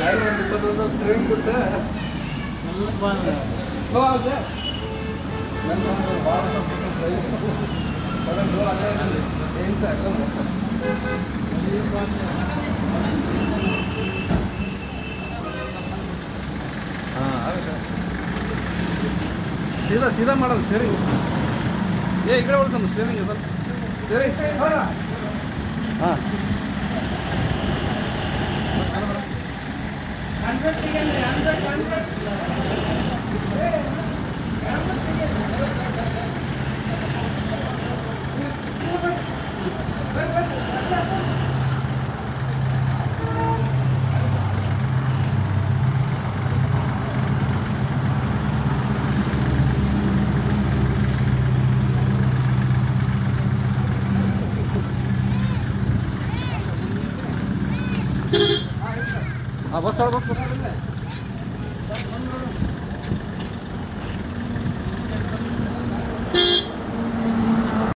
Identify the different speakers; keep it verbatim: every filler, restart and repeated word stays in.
Speaker 1: train ಕೊಟ್ಟು सीधा सीधा ಮಾಡೋದು ಸ್ಟೀರಿಂಗ್ ಏ ಈ ಕಡೆ ಓಡಿಸೋಣ ಸ್ಟೀರಿಂಗ್ ಸ್ವಲ್ಪ ಸ್ಟೀರಿಂಗ್ ಹಾಂ हाँ बस बस